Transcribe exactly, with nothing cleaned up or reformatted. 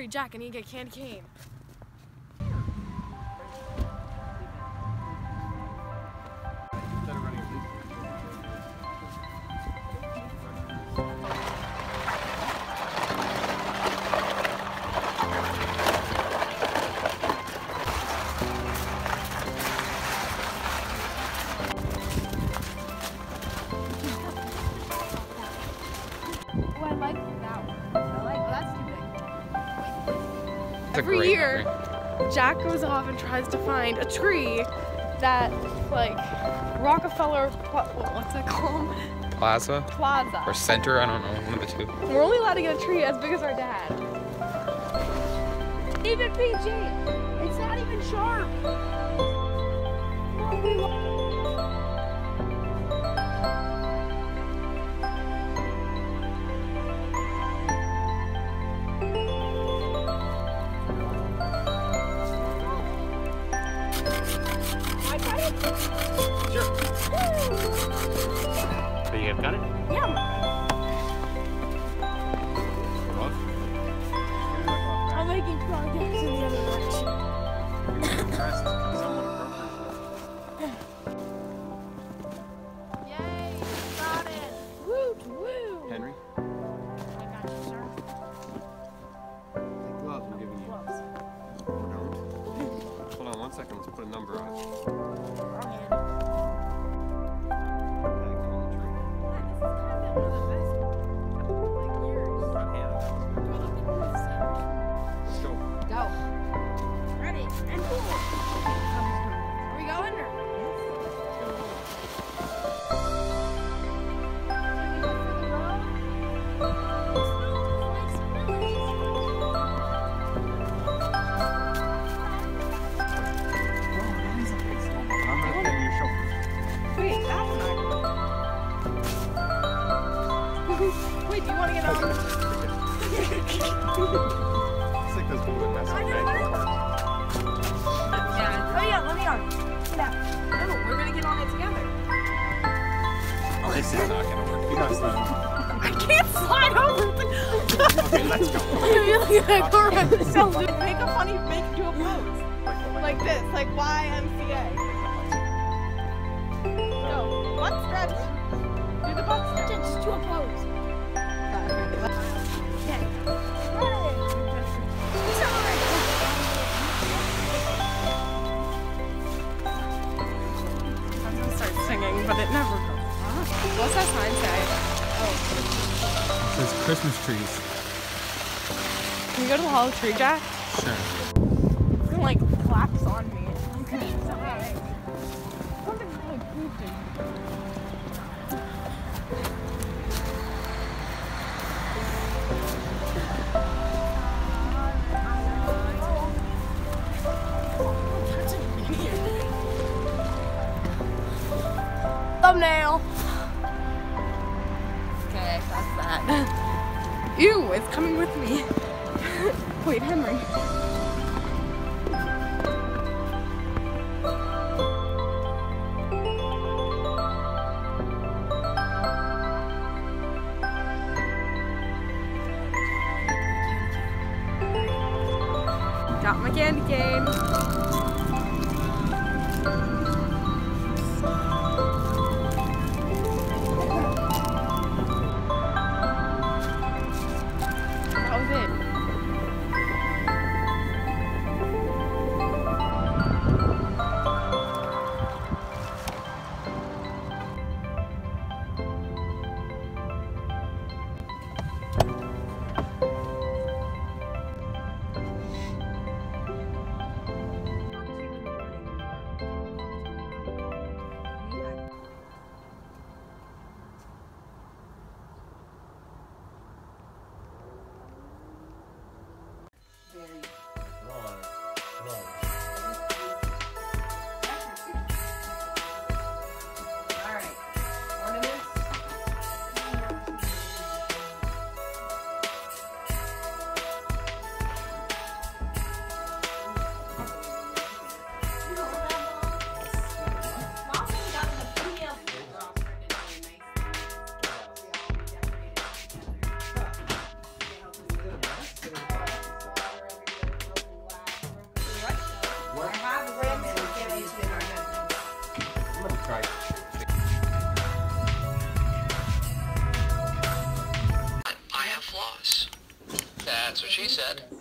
Hurry, Jack, I need to get candy cane. Every year, memory. Jack goes off and tries to find a tree that, like, Rockefeller, what's it called? Plaza? Plaza. Or Center, I don't know, one of the two. We're only allowed to get a tree as big as our dad. Even P G, it's not even sharp. So you have got it? Yeah. I'm making progress in the other direction. Yay, got it. Woo, woo. Henry? I got you, sir. Take gloves I'm giving you. Gloves. Or don't. Hold on one second, let's put a number on it. Wrong hand. Wait, do you want to get on? It's like those people that mess up Mario Kart. Yeah. Oh yeah, let me on. Yeah. No, we're gonna get on it together. Oh, this is not gonna work. You gotta slide over. I can't slide over. Okay, let's go. You're gonna go around the cell. Make a funny, make do a pose. Like this, like Y M C A. Go. Butt stretch. Do the butt stretch. Just do a pose. But it never comes. What's that sign say? Oh. It says Christmas trees. Can we go to the Hollow Tree, Jack? Sure. It's gonna like collapse on me. I'm gonna die. Something's really pooping. Thumbnail. Okay, that's that. Ew, it's coming with me. Wait, Henry. Got my candy cane. try. I have flaws. That's what she said.